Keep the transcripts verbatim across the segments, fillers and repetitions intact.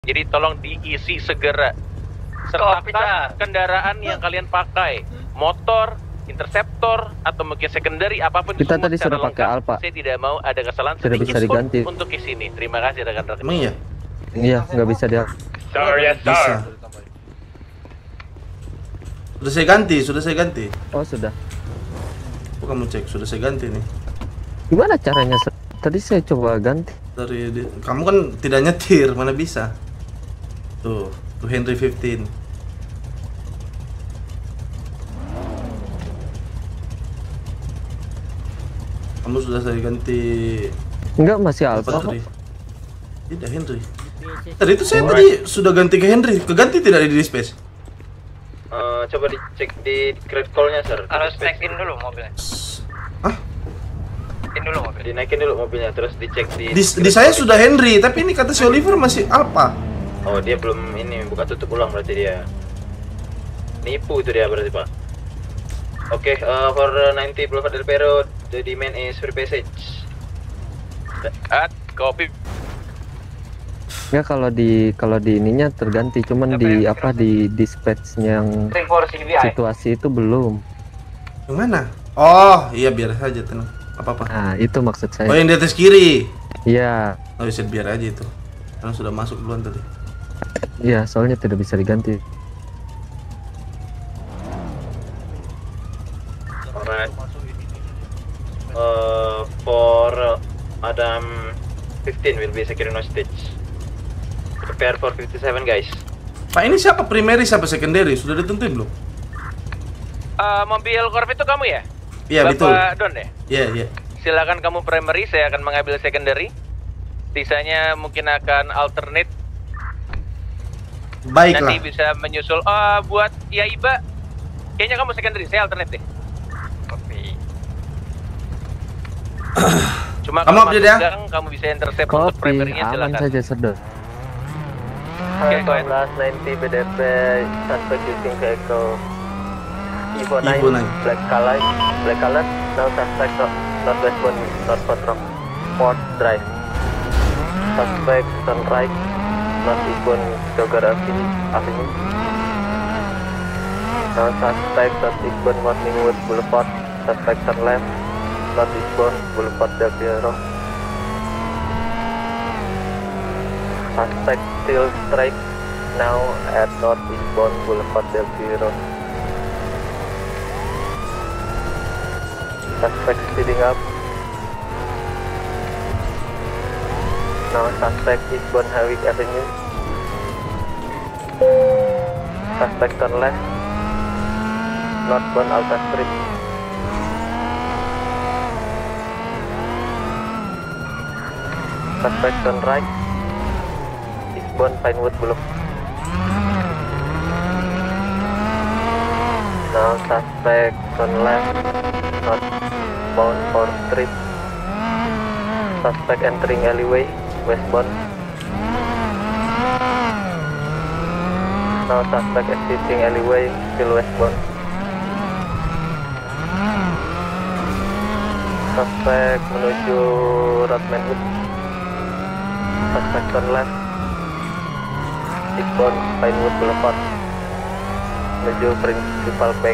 Jadi tolong diisi segera. Sertakan kendaraan yang kalian pakai, motor, interceptor, atau mungkin secondary, apapun kita semua tadi sudah pakai lengkap. Alpha. Saya tidak mau ada kesalahan sudah sedikit bisa pun diganti untuk ke sini. Terima kasih rekan-rekan. Emang iya? Iya, nggak bisa dia. Star, ya Bisa. star. Sudah saya ganti, sudah saya ganti. Oh sudah. Oh, kamu cek, sudah saya ganti nih. Gimana caranya? Tadi saya coba ganti. Dari di, kamu kan tidak nyetir, mana bisa? Tuh, tuh Henry fifteen. Kamu sudah saya ganti. Enggak, masih Alpha kok. Henry. Tidak Henry. Tadi itu saya tadi sudah ganti ke Henry, keganti tidak di space? Uh, coba dicek di credit call-nya, sir. Harus check in dulu mobilnya. Hah? In dulu mobil. Dinaikin dulu mobilnya, terus dicek di. Di, di saya sudah Henry, tapi ini kata si Oliver masih Alpha. Oh, dia belum ini buka tutup ulang berarti dia. Nipu itu dia berarti, Pak. Oke, okay, uh, for ninety Boulevard Del Perro, the demand is free passage. At copy. Ya kalau di kalau di ininya terganti, cuman di apa di dispatch-nya yang situasi itu belum. Yang mana? Oh, iya biar saja tenang. Apa-apa. Nah, itu maksud saya. Oh, yang di atas kiri. Iya. Oh, bisa biar aja itu. Karena sudah masuk duluan tadi. Iya, soalnya tidak bisa diganti. Alright. Uh, for Adam fifteen will be securing no stage. Prepare for fifty-seven, guys. Pak, ini siapa primary, siapa secondary? Sudah ditentuin belum? Uh, mobil Corvette itu kamu ya? Iya, betul. Bapak Don ya? Iya, iya. Silakan kamu primary, saya akan mengambil secondary. Sisanya mungkin akan alternate. Baiklah. Nanti bisa menyusul. Uh, buat Yaiba, kayaknya kamu secondary, saya alternate deh. Kopi. Cuma Kamu kalau update masuk ya? gang, kamu bisa intercept untuk Kopi primary-nya, aman silakan. saja, sedot. Oke, go ahead. Last ninety B D P suspect using vehicle Evo Evo nine, nine. black color, black color, now suspect no- northwestbound, northbound rock, Port Drive. Suspect turn right, northeastbound Jogger Avenue. Avenue. Now suspect northeastbound Morningwood Boulevard, suspect turn left, northeastbound Boulevard Del Piero. Suspect still straight now at northeastbound Boulevard Del Piero. Suspect speeding up. Now suspect eastbound Hawick Avenue. Suspect turn left, northbound Alta Street. Suspect turn right, eastbound Pinewood Boulevard. Now suspect turn left, northbound fourth Street. Suspect entering alleyway, westbound. Now suspect exiting alleyway, still westbound. Suspect menuju Rodmanwood. Suspect turn left, eastbound Pinewood Boulevard, menuju Principal Bank.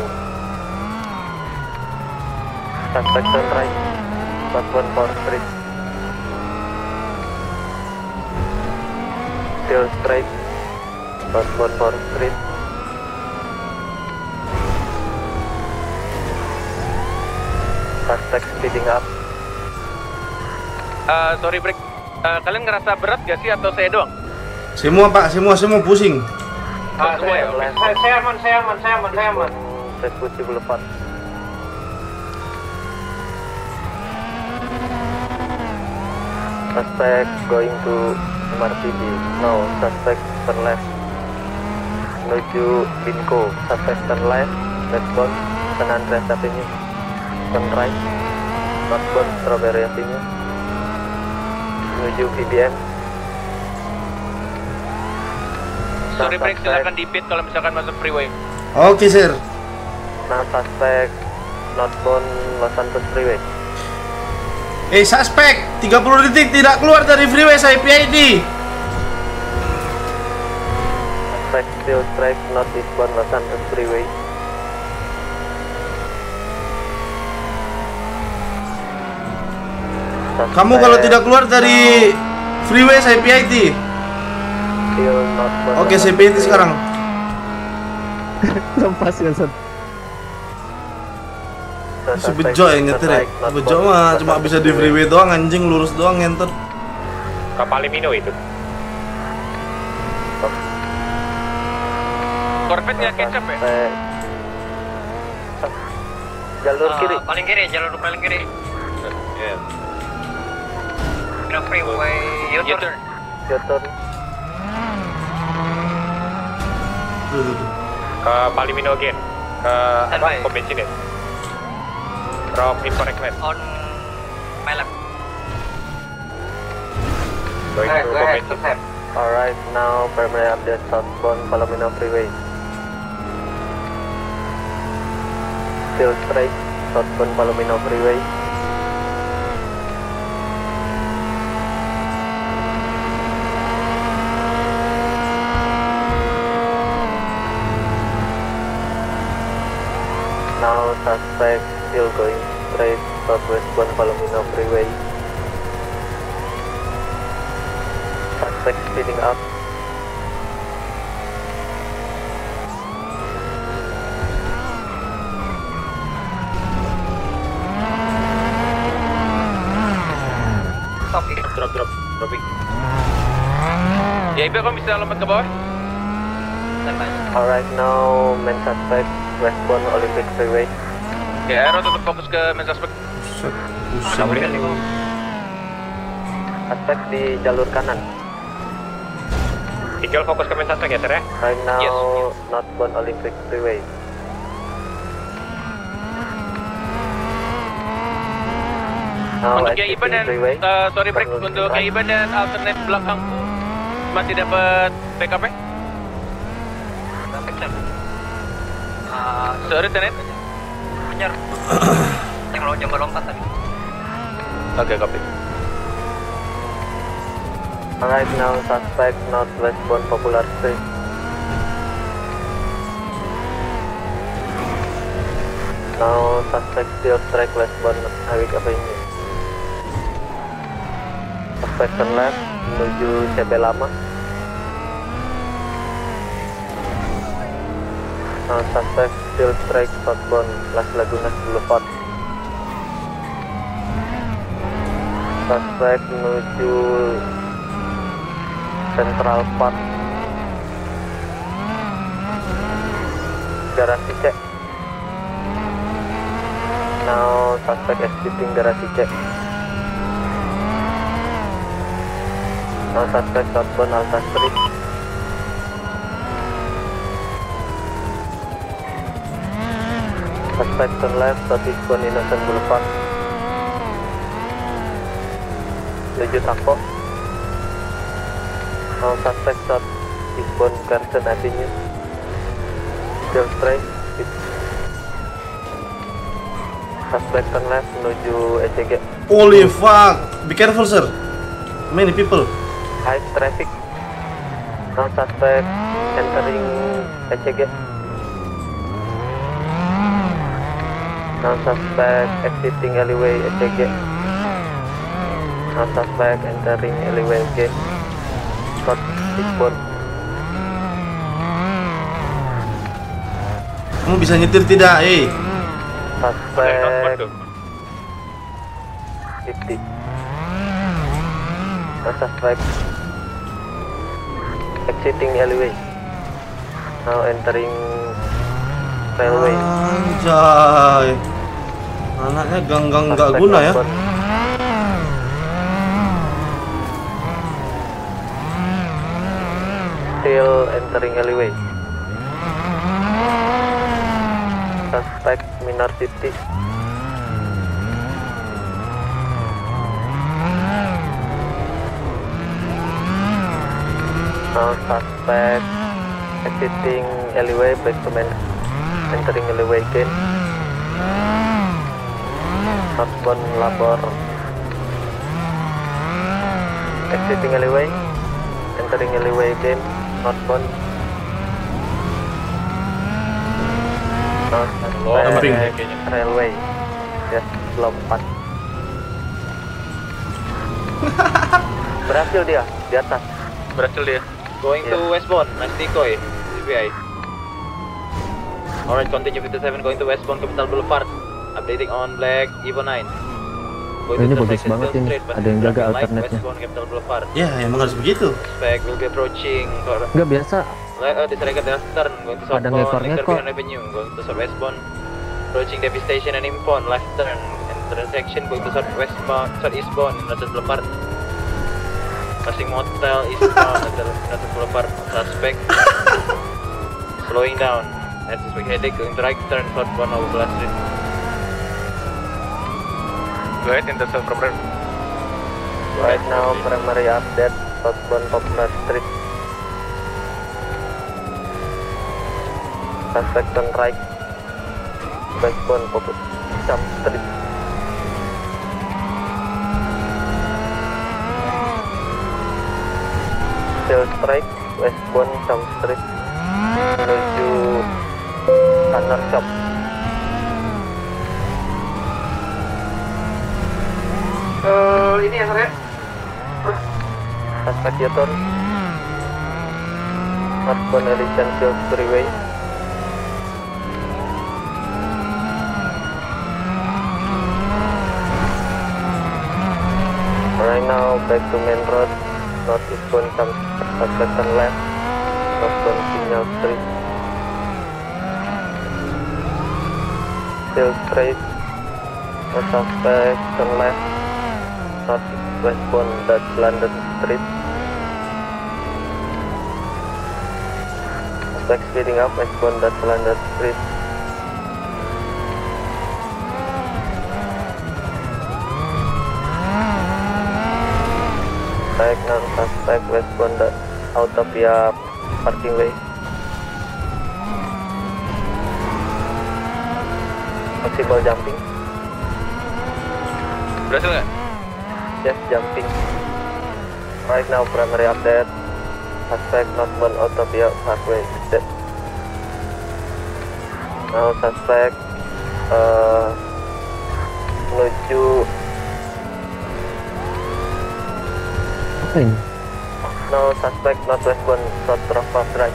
Suspect turn right, southbound fourth Street. Still straight, southbound fourth Street. Suspect speeding up. Uh, sorry break. Uh, kalian ngerasa berat gak sih atau saya doang? Semua, Pak, semua semua pusing. Ah, semua ya? Oke. Saya, saya aman, saya aman, saya aman, saya aman. Red Putih Boulevard. Suspect going to M R T B. No, suspect turn left. Menuju Binko. Suspect turn left, westbound San Andreas Avenue. Turn right, northbound Strawberry Avenue. Menuju V B M. Sorry break, silakan di pit kalau misalkan masuk freeway. Oke, sir. Nah, suspect northbound Los Santos Freeway. Eh, suspek, tiga puluh detik tidak keluar dari freeway saya P I D. Suspect still strike northeastbound Los Santos Freeway. Suspect Kamu kalau tidak keluar dari freeway saya P I T. still northbound Oke, Los saya Santos P I T Freeway. sekarang. Lepas ya San. Si bejo yang nyetir ya. Bejo mah cuma bisa di freeway doang, anjing lurus doang ngentot. Ke Palimino itu. Corvette nggak kecap ya? Suspect. Jalur Ah, kiri. paling kiri, jalur paling kiri. Ya. Udah freeway, U-turn. U-turn. Your turn. Tuh, tuh, tuh. Ke Palimino again. Ke apa? Standby. Pom bensin ya. Drop incorrect lane. On my left. Going to pom bensin. Alright, now primary update southbound Palomino Freeway. Still straight, southbound Palomino Freeway. Now suspect still going straight southwestbound Palomino Freeway. Suspect speeding up. Stop. Drop, drop, dropping. Ya Ibu, kamu bisa lompat ke bawah? Standby. Alright, now main suspect westbound Olympic Freeway. Ya, Aero tetap fokus ke main suspect. Buset, pusing. Suspect di jalur kanan. Tinggal fokus ke main suspect ya, Sir ya. Right now, Yes, northbound Olympic Freeway. Now Untuk yang exiting Iban dan freeway. uh, sorry break Turn untuk right. yang Iban dan alternate belakangku masih dapat backup ya? Picture. Ah, Sorry Tenet. penyer. Yang lo jam lompat tadi. Oke, copy. Alright, now suspect northwestbound Popular Street. Now suspect still strike westbound Highway Avenue. Suspect turn left menuju C B Lama. Now suspect still strike southbound Las Lagunas Boulevard. Suspect menuju Central Park. Garasi C. Now suspect exiting garasi C. Now suspect southbound Alta Street. Suspect turn left southeastbound Innocent Boulevard. Menuju Tako. Now suspect southeastbound Carson Avenue. Still straight. Suspect turn left menuju E C G. Holy fuck. Be careful, sir. Many people. High traffic. Now suspect entering E C G. Now suspect exiting alleyway E C G. Now suspect entering alleyway G. Short eastbound. Kamu bisa nyetir tidak? Eh. Suspect fifty. Now suspect exiting alleyway. Now entering railway. Anjay. Anaknya gang-gang nggak Suspect guna ya. northbound. Still entering alleyway. Suspect Minor City. Now suspect exiting alleyway back to main, entering alleyway again. Northbound Labor. Exiting alleyway, entering alleyway again. Northbound. No Samping. suspect railway. Yes, lompat. Berhasil dia di atas. Berhasil dia. Going to Yeah. westbound, nice decoy, C B I. Alright, continue fifty-seven going to westbound Capital Boulevard. Updating on Black Evo nine. Going Ini to bagus intersection banget Steel ini. Street, Ada yang jaga traffic light, alternate-nya. Westbound Capital Boulevard. Ya, emang harus begitu. Suspect will be approaching for Nggak biasa. uh, disregard left turn, going to Ada southbound ngekor-ngekor. Leclerc Avenue, going to south westbound, approaching Davie Station and Impon, left turn, intersection going to south westbound, south eastbound, Innocent Boulevard. Passing motel eastbound, Innocent Boulevard, suspect slowing down. As suspect headache, going to right turn, southbound Overblast Street. Go ahead, intercept proper. Right now primary update southbound Poplar Street. Suspect on right. Westbound Poplar Jump Street. Still strike westbound Jump Street menuju Tanner Shop. Uh, ini ya sore. Suspect U-turn. Northbound Elysian Fields Freeway. Right now back to main road. Northeastbound some suspect turn left. Northbound Signal Street. Still straight. No suspect turn left. Northwestbound Dutch London Street. Suspect speeding up westbound Dutch London Street. Baik non suspect westbound Dutch auto via parking way. Possible jumping. Berhasil nggak? Yes, jumping. Right now primary update. Suspect northbound auto via parkway is dead. Now suspect uh, menuju Apa ini? now suspect northwestbound South Rockford Drive.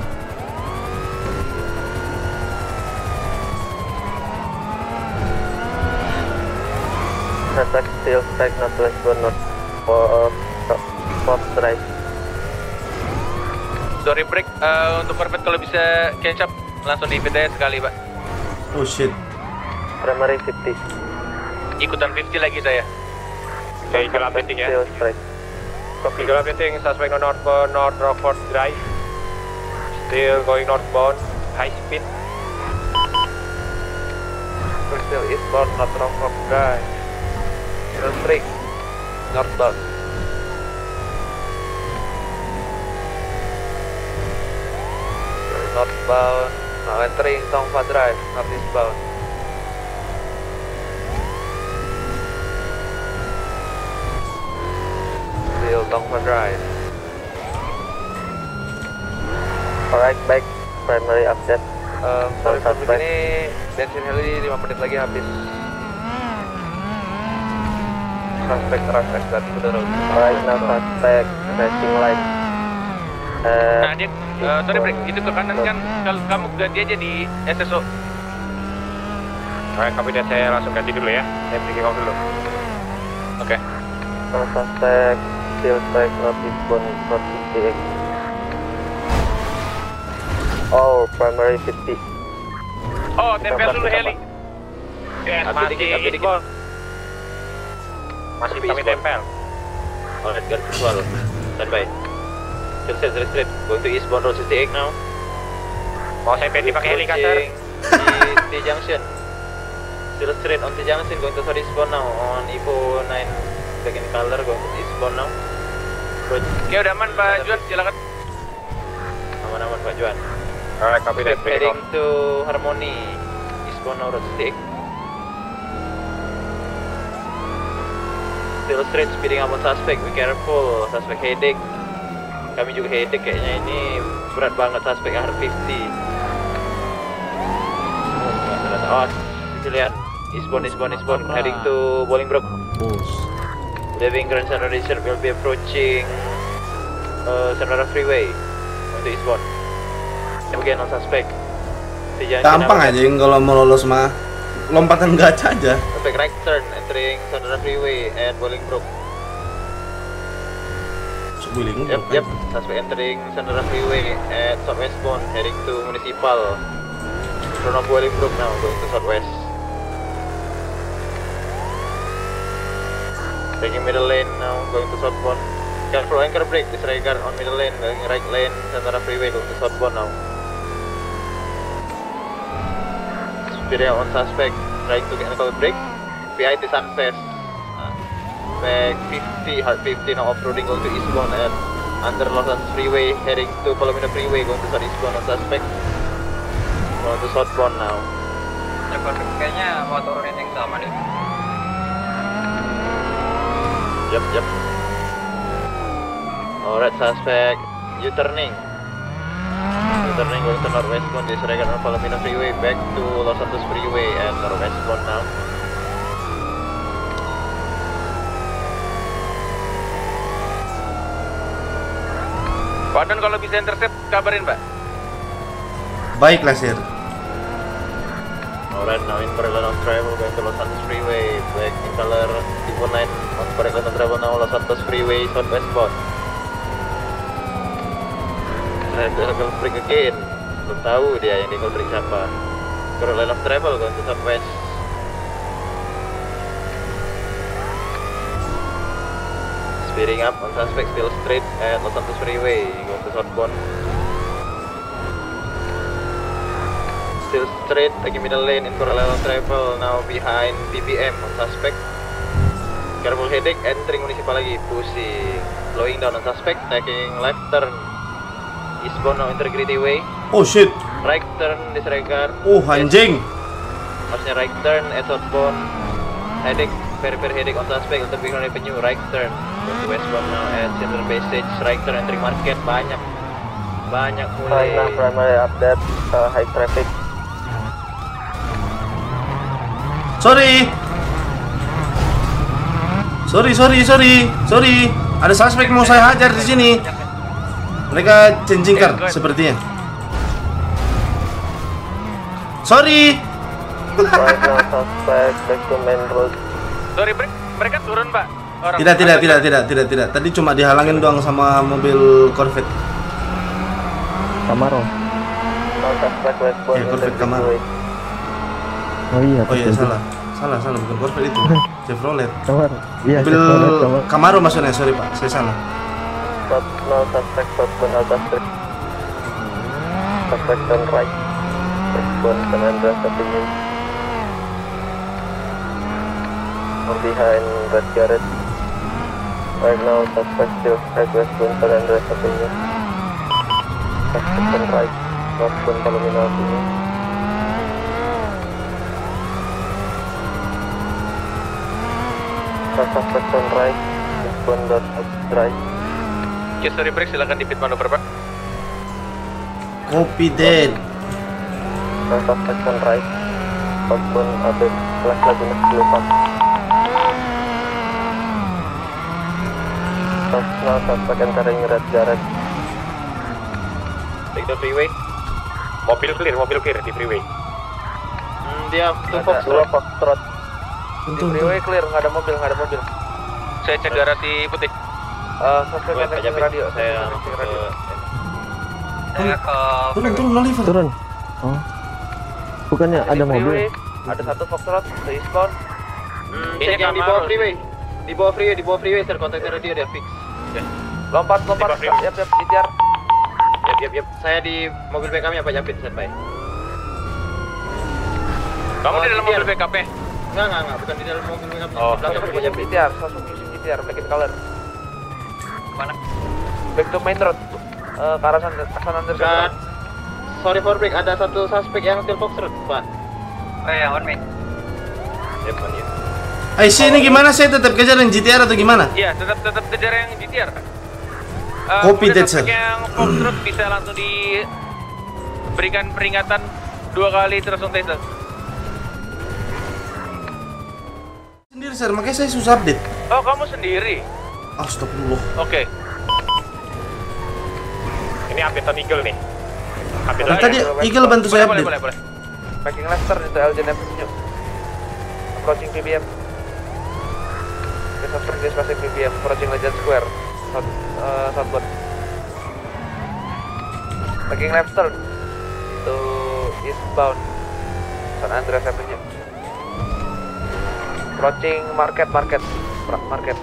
Suspect still strike northwestbound North for Rockford Drive. Sorry break, uh, untuk korvet kalau bisa catch up langsung di P T S sekali pak. Oh shit. Primary fifty. Ikutan lima puluh lagi saya. Oke, Eagle updating ya. Still strike. Copy. Eagle updating, suspect on northbound North Rockford Drive. Still going northbound, high speed. Still eastbound North Rockford Drive. Still straight northbound. Northbound, now entering Tongfa Drive, northeastbound. Still Tongfa Drive. Alright, back. Primary update. Um, sorry, Suspect. publik ini bensin heli lima menit lagi habis. Suspect rush exit to the road. Right now suspect racing light. Uh, Nah dia, uh, sorry break, itu ke kanan kan, kalau kamu ganti aja di S S O. Alright, copy that, saya langsung ganti dulu ya. Saya breaking off dulu. Oke. no suspect still strike northeastbound North fifty-eight. Oh, primary fifty. Oh, tempel dulu heli. Yes, Updating, masih updating. eastbound. Masih Tapi kami eastbound. tempel. Alright, guard visual. Standby. Still set, straight, straight. Going to eastbound Road sixty-eight now. Mau saya pengen pakai helikopter. Approaching di T Junction. Still straight on T Junction, going to south eastbound now on Evo nine black in color, going to eastbound now. Approach. Oke udah aman Pak Juan, silakan. Aman-aman Pak Juan. Alright, copy that, breaking Heading off. to Harmony. Eastbound now Road sixty-eight. Still straight, speeding up on suspect, be careful, suspect headache. Kami juga headache kayaknya ini, berat banget suspect R fifty. Oh, civilian. Eastbound, eastbound, eastbound. Heading to Bolingbroke. Leaving Grand Central Reserve will be approaching uh, Senora Freeway. Going to eastbound. Again on suspect. Gampang aja yang kalau mau lolos mah lompatan gacha aja. Suspect right turn entering Senora Freeway at Bolingbroke. Bolingbroke. Yep, yep. Suspect entering Senora Freeway at southwestbound heading to Municipal. In front of Bolingbroke now, going to southwest. Taking middle lane now, going to southbound. Careful anchor brake, disregard on middle lane, going right lane, Senora Freeway, going to southbound now. Speeding on suspect, trying to get another brake. P I T Sunfest. Uh, back fifty, hard fifty now off-roading, going to eastbound at under Los Angeles Freeway, heading to Palomino Freeway, going to south eastbound on suspect. Going to southbound now. Ya, kayaknya mau turunin yang sama nih. Yep, yep. Alright, suspect U-turning. U-turning going to northwestbound, disregard on Palomino Freeway, back to Los Santos Freeway and northwestbound now. Pak Don kalau bisa intercept kabarin Pak. Baiklah sir. Alright, now in parallel on travel going to Los Santos Freeway, back in color T nine on parallel on travel now Los Santos Freeway southwestbound. Saya double break again. Belum tahu dia yang double break siapa. Parallel of travel going to southwest. Speeding up on suspect still straight at Los Santos Freeway, going to southbound. Still straight, lagi middle lane in parallel travel, now behind P P M on suspect. Careful headache, entering municipal lagi, pushing. Slowing down on suspect, taking left turn. Eastbound now Integrity Way. Oh shit. Right turn, disregard. Oh anjing. Harusnya right turn at southbound. Headache, very very headache on suspect untuk Big Avenue, right turn. Going to westbound now at Center Passage, right turn entering market, banyak. Banyak mulai. Right now, primary update, uh, high traffic. Sorry. Sorry, sorry, sorry, sorry. Ada suspek mau saya hajar di sini. Mereka changing car sepertinya. Sorry. Right now, suspect back to main road. Sorry, mereka turun Pak. Orang Tidak, tidak, tidak, tidak, tidak, tidak. Tadi cuma dihalangin doang sama mobil Corvette. Camaro. Now, suspect westbound Ya, Corvette Camaro. Oh iya. Oh iya, betul. salah. Salah, salah, bukan Corvette itu. Chevrolet. Camaro. Iya, Mobil Chevrolet, Camaro. Camaro maksudnya, sorry Pak, saya salah. Stop now, suspect southbound Alta Street. Suspect turn right. Westbound San Andreas Avenue. Or behind Red Garage. Right now, suspect still right westbound San Andreas Avenue. Suspect turn right. Northbound Palomino Avenue. Suspect turn right. Westbound Dot Drive. Oke, sorry break, silakan di pit manuver Pak. Copy that. Now, suspect turn right. Southbound Abed Las Lagunas Boulevard. Now, suspect entering Red Garage. Take the freeway. Mobil clear, mobil clear di freeway. Hmm, dia tuh Ada dua Foxtrot. Foxtrot. Di freeway clear, nggak ada mobil, nggak ada mobil. Saya cek garasi putih. Uh, suspect connecting radio. Saya Saya ke Turun, turun, Oliver. Turun. Oh. Bukannya ada mobil. Ada satu Foxtrot, the eastbound. Hmm, Ini cek yang di Camaro bawah sih. freeway. Di bawah freeway, di bawah freeway, sir, kontaknya radio dia fix. Lompat, lompat. Di bawah Yap, yap, ditiar. Yap, yap, yap. Saya di mobil B kami apa Japit, standby. Kamu di dalam Iya. mobil B K P? Enggak, enggak, enggak, bukan di dalam mobil B kami. Oh. Di belakang Pak Japit. Ditiar, langsung using ditiar, black and color. mana? Back to main road. Eh, ke arah San San Andreas. Dan sorry for break, ada satu suspek yang still Foxtrot, Pak. Oh ya, on me. Yep, on you. I C ini gimana, saya tetap kejar yang G T R atau gimana? Iya, tetap tetap kejar yang G T R. Uh, Copy that, sir. Yang Foxtrot bisa langsung diberikan peringatan dua kali terus on taser. sir, makanya saya susah update. Oh, kamu sendiri? Astagfirullah. Oke. Ini update on Eagle nih. Update Nah, tadi Eagle bantu saya Boleh, update. boleh, boleh. Making left turn into Elgin Avenue. Approaching P B M. Kita turn this passing P B M. Approaching Legend Square. South, uh, southbound. Making left turn to eastbound San Andreas Avenue. Approaching Market, Market, Market.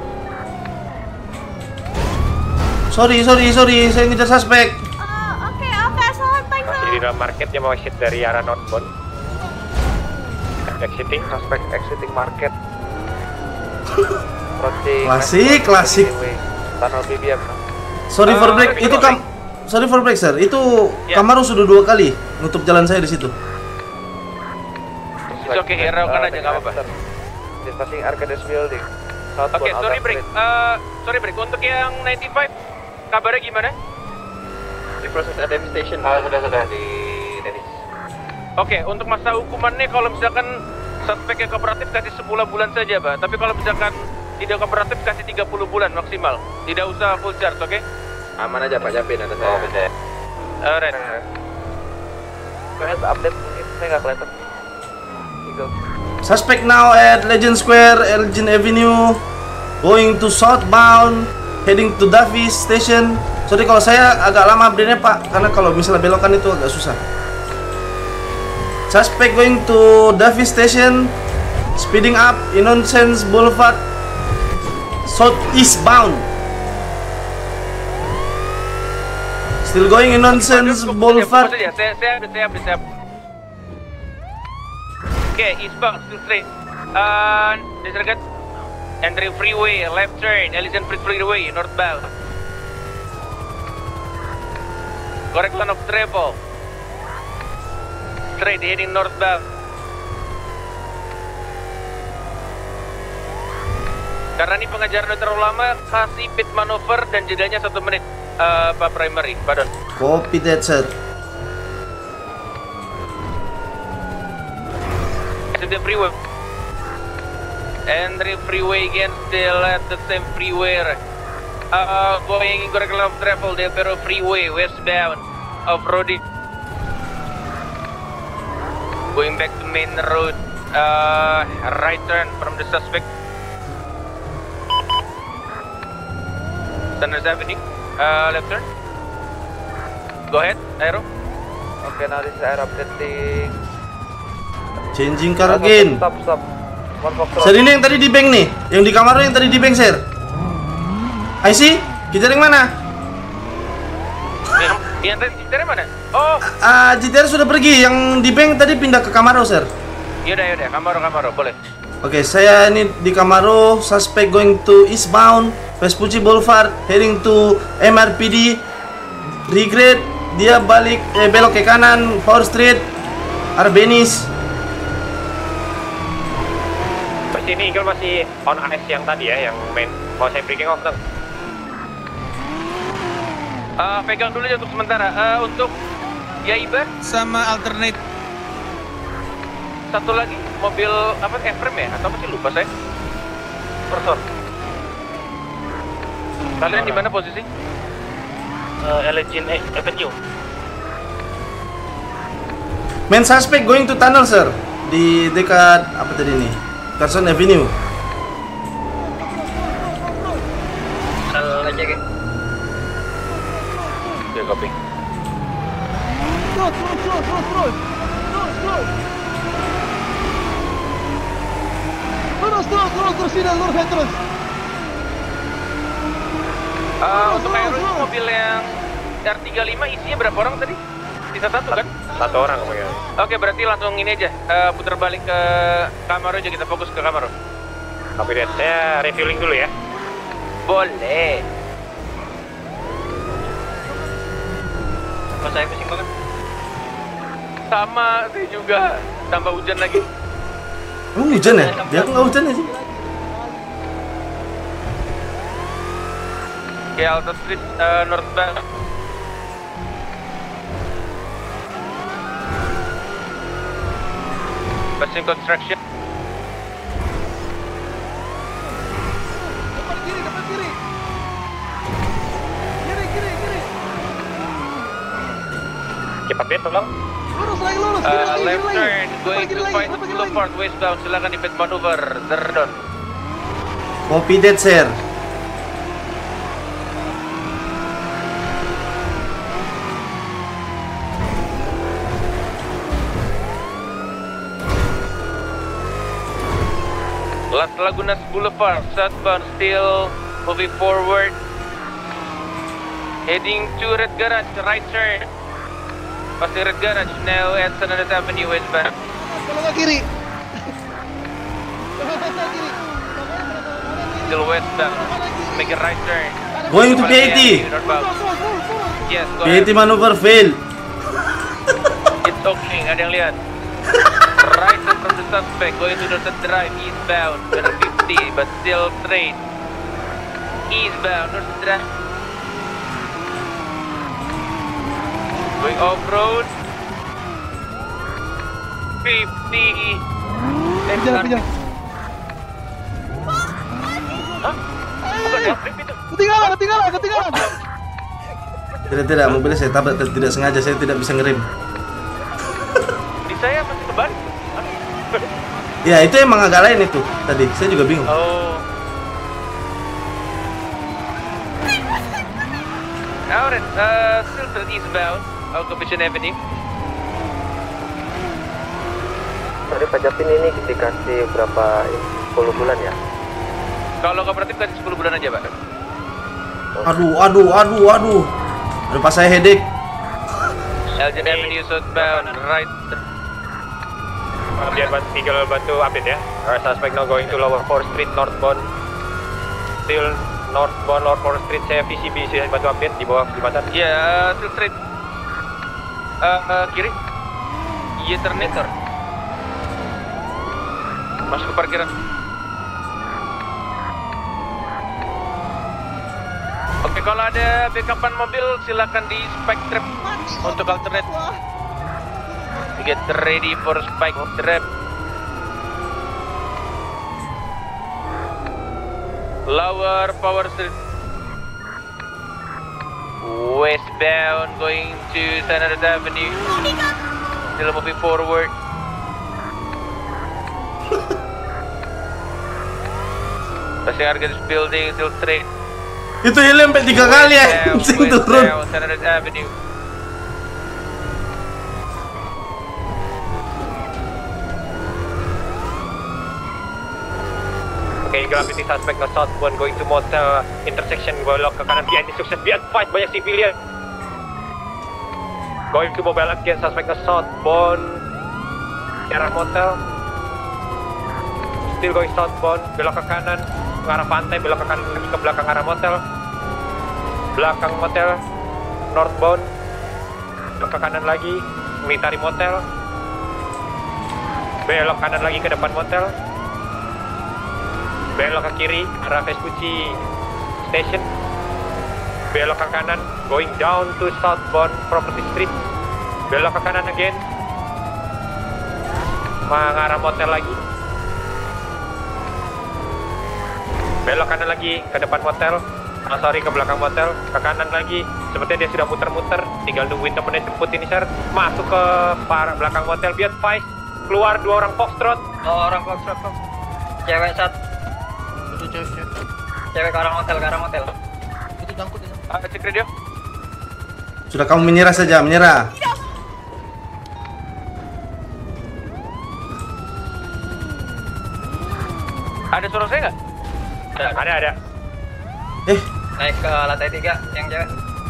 Sorry, sorry, sorry, saya ngejar suspek. Oh, oke, oke, santai masih di dalam market, dia mau exit dari arah northbound. Exiting. Suspect exiting market. Approaching Klasik, klasik. Tunnel B B M. Sorry for Uh, break, itu kam sorry for break sir. Itu Ya. Camaro sudah dua kali nutup jalan saya di situ. It's okay, hiraukan aja, nggak apa-apa. Just passing Arcades Building. Oke, sorry break. Uh, sorry break. Untuk yang sembilan puluh lima, kabarnya gimana? Di proses A D M station. Ah, sudah sudah di Dennis. Oke, untuk masa hukumannya kalau misalkan suspek yang kooperatif kasih sepuluh bulan saja, Pak. Tapi kalau misalkan tidak kooperatif kasih tiga puluh bulan maksimal. Tidak usah full charge, oke? Aman aja Pak Japin, ada saya. Oh, bisa. Alright. Lihat update mungkin saya nggak kelihatan. Eagle. Suspect now at Legend Square, Elgin Avenue, going to southbound, heading to Davis Station. Sorry kalau saya agak lama update-nya Pak, karena kalau misalnya belokan itu agak susah. Suspect going to Davis Station, speeding up Innocence Boulevard, southeastbound. Still going Innocence Boulevard. Saya, saya, saya, saya, saya. Oke, eastbound, still straight. Uh, disregard. Entering freeway, left turn, Ellison Freeway, northbound. Correct line of travel. Straight, heading northbound. Karena ini pengajaran udah terlalu lama, kasih pit maneuver dan jedanya satu menit. Uh, Pak Primary, pardon. Copy that sir. To the freeway. Entering freeway again, still at the same freeway. Uh, going in correct line of travel, Del Perro Freeway, westbound, off-roading. Going back to main road, uh, right turn from the suspect. Sanders Avenue, uh, left turn. Go ahead, Aero. Okay, now this is air updating. Changing car again. Stop, stop. One box Sir, ini yang tadi di bank nih, yang di Camaro yang tadi di bank sir. I see, kita yang mana? Yang, yang tadi dari mana? Oh, Ah, G T R sudah pergi, yang di bank tadi pindah ke Camaro sir. yaudah yaudah, Camaro Camaro boleh. Oke, saya ini di Camaro, suspect going to eastbound, Vespucci Boulevard, heading to M R P D. Regret, dia balik, eh, belok ke kanan, Power Street, Arbenis. Pasti ini Eagle masih on ice yang tadi ya, yang main. Mau saya breaking off dong. Uh, pegang dulu aja untuk sementara. Uh, untuk Yaiba sama alternate. Satu lagi mobil apa Efrem ya atau apa sih lupa saya. Persor. Kalian di mana posisi? Uh, Elgin Avenue. Main suspect going to tunnel sir, di dekat apa tadi nih? Carson Avenue. Sal aja ke. Oke, copy. Terus, terus, terus, terus, terus. Terus, terus. Terus, terus, terus, terus, tidak, terus, terus. Uh, untuk Aero itu mobil yang R tiga puluh lima isinya berapa orang tadi? Sisa satu kan? Satu orang ya. Oke, berarti langsung ini aja, uh, putar balik ke Camaro aja, kita fokus ke Camaro. Copy that. Saya refueling dulu ya. Boleh. Kok saya pusing banget? Sama sih juga, tambah hujan lagi. Oh, hujan ya? Dia aku nggak hujan ya sih. Ke Alta Street, uh, northbound. Passing construction. Cepat bet tolong. Lurus lagi, lurus. Kiri Uh, lagi, left kiri lagi. turn, going Kiri to lagi, fight kiri lagi. Boulevard westbound. Silakan di pit maneuver. Zerdon. Copy that, sir. Las Lagunas Boulevard, southbound, still moving forward. Heading to Red Garage, right turn. Passing Red Garage, now at San Andres Avenue westbound. Kalau nggak kiri. Kalau nggak kiri. Still westbound. Make a right turn. Going to P eighty. Northbound. Yes, go P eighty ahead. maneuver fail. It's okay, nggak ada yang lihat. Right turn from the suspect, going to Northern Drive, eastbound, one fifty, but still straight. Eastbound, Northern Drive. Going off-road. fifty. Kejar, kejar. Hah? Bukan ya, flip itu. Ketinggalan, ketinggalan, ketinggalan. Tidak, tidak, mobilnya saya tabrak tidak sengaja, saya tidak bisa ngerem. Di saya masih ke ban. Ya, itu emang agak lain itu tadi. Saya juga bingung. Oh. Alright, uh, still to the eastbound, Occupation Avenue. Sorry Pak Japin, ini dikasih berapa sepuluh bulan ya? Kalau kooperatif kasih sepuluh bulan aja, Pak. Aduh, aduh, aduh, aduh. Aduh, pas saya headache. Elgin Avenue southbound, right. Uh, biar bantu, tinggal bantu update ya. Our suspect now going to Lower fourth Street northbound. Still northbound Lower fourth Street. Saya V C B, saya bantu update di bawah jembatan. Ya, yeah, still straight. Uh, uh, kiri. Iya, terneter. Masuk ke parkiran. Oke, kalau ada backupan mobil silakan di spike trap untuk alternate. Get ready for spike trap. Lower Power Street. Westbound going to San Andres Avenue. Still moving forward. Passing Argos Building, still straight. Itu helm sampai tiga kali ya, anjing turun. San Andres Avenue. Oke, Eagle updating suspect ke southbound going to motel intersection, belok ke kanan, behind sukses, be advised banyak civilian. Going to mobile again, suspect ke southbound arah motel. Still going southbound, belok ke kanan, ke arah pantai, belok ke kanan lagi ke belakang arah motel. Belakang motel, northbound, belok ke kanan lagi, military motel. Belok kanan lagi ke depan motel. Belok ke kiri, arah Vespucci Station. Belok ke kanan, going down to southbound Property Street. Belok ke kanan again, mengarah motel lagi. Belok kanan lagi ke depan motel. Oh, sorry, ke belakang motel, ke kanan lagi. Sepertinya dia sudah muter-muter, tinggal nungguin temennya jemput ini, sir. Masuk ke parah belakang motel, be advised. Keluar dua orang Foxtrot. Dua orang Foxtrot, Fox. Cewek satu. Cewek ke arah motel, ke arah motel. Itu jangkut ya. Ah, cek radio. Sudah, kamu menyerah saja, menyerah. Ada suara saya nggak? Ada, ada. Eh, Naik ke lantai tiga, yang cewek.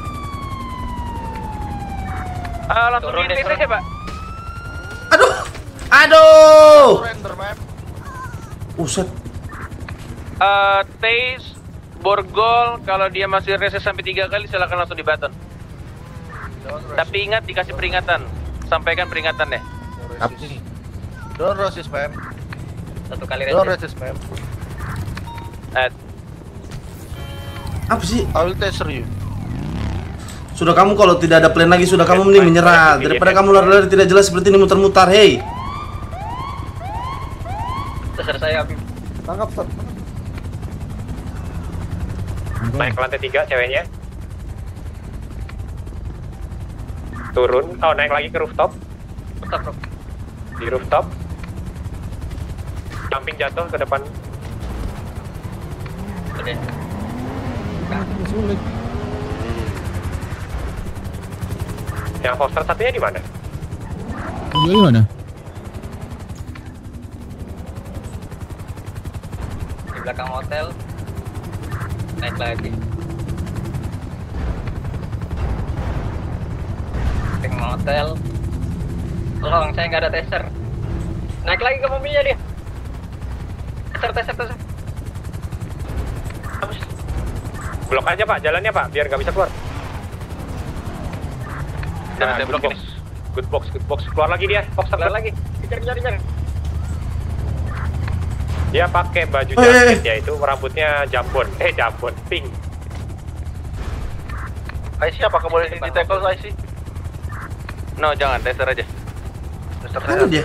Ah, langsung Turun di deh, T turun. aja, Pak. aduh, aduh. Surrender, map. Uset. Uh, Taze, Borgol, kalau dia masih reses sampai tiga kali silakan langsung di button. Tapi ingat dikasih peringatan, sampaikan peringatannya. Don't resist, ma'am. Satu kali Don't resist. resist, ma'am. At Apa sih? I will taser you. Sudah, kamu kalau tidak ada plan lagi, sudah kamu mending menyerah daripada kamu lari-lari tidak jelas seperti ini muter-muter. Hei, Taser saya, Habib. Tangkap, stop. Naik ke lantai tiga ceweknya. Turun, oh naik lagi ke rooftop. Rooftop, bro. Di rooftop. Jumping jatuh ke depan. Oke. Sulit. Yang Foster satunya di mana? Di mana? Di belakang hotel. Naik lagi. Belakang hotel. Tolong, saya nggak ada taser. Naik lagi ke mobilnya dia. Taser, taser, taser. Blok aja pak, jalannya pak, biar nggak bisa keluar. Nah, Nah, saya blok good ini. box. Good box, good box. Keluar lagi dia, Foster Keluar lagi. Kejar, kejar, kejar. Dia pakai baju Oh, iya, iya. jaket, yaitu rambutnya jambon, eh jambon, pink. Aisyah, apakah boleh di tackle Aisyah? No, jangan, taser aja. Mana dia?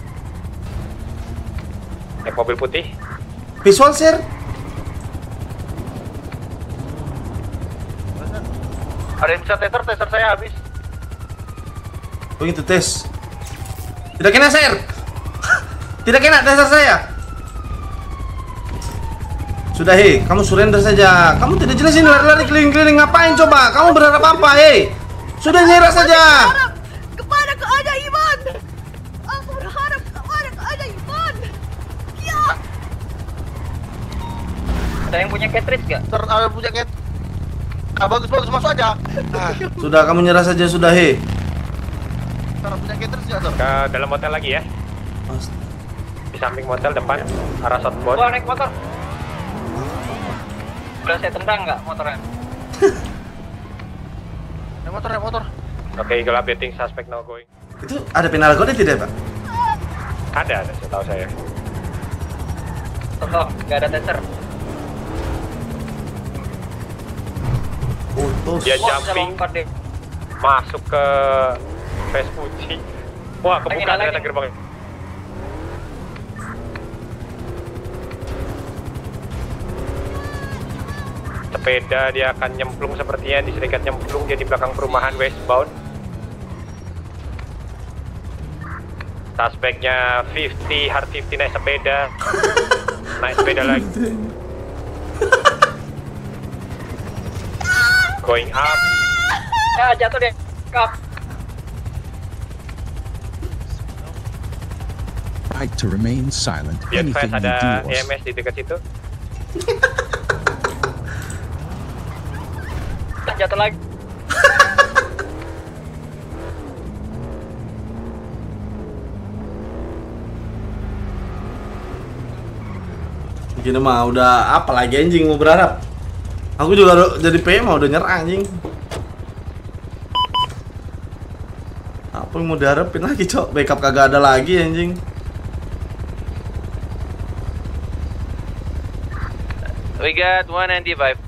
Naik mobil putih. Visual share. Ada yang bisa taser, taser saya habis. Going to tes. Tidak kena share. Tidak kena taser saya. Sudah hei, kamu surrender saja. Kamu tidak jelas ini lari-lari keliling-keliling ngapain coba? Kamu berharap apa hei? Sudah nyerah saja. Kepada keajaiban. Aku berharap kepada keajaiban. Ya. Ada yang punya cartridge nggak? Ter ada punya cat. Ah, bagus bagus masuk aja. Ah, Sudah kamu nyerah saja sudah hei. ter punya cat terus ya, ter. Ke dalam hotel lagi ya. Di samping motel depan, arah southbound. Gua naik motor. Udah saya tendang nggak motornya? Naik motor, naik motor. Oke, Eagle updating, suspect now going. Itu ada penal code tidak, Pak? Ada, ada, setahu saya. Tolong, nggak ada taser. Putus. Dia Wah, bisa jumping, lompat deh. masuk ke Vespucci. Wah, kebuka Lagi, ternyata lagi. gerbangnya. Sepeda dia akan nyemplung sepertinya, diserikat nyemplung dia di belakang perumahan westbound. Suspeknya lima puluh, hard lima puluh naik sepeda. Naik sepeda lagi. Going up. Ya, jatuh deh. Kap. Right to remain silent. Biar Anything fast you ada do E or M S di dekat situ. Jatuh lagi. Gini mah udah apa lagi anjing mau berharap. Aku juga udah- jadi P M mah udah nyerah anjing. Apa yang mau diharapin lagi, Cok? Backup kagak ada lagi anjing. We got one ninety-five.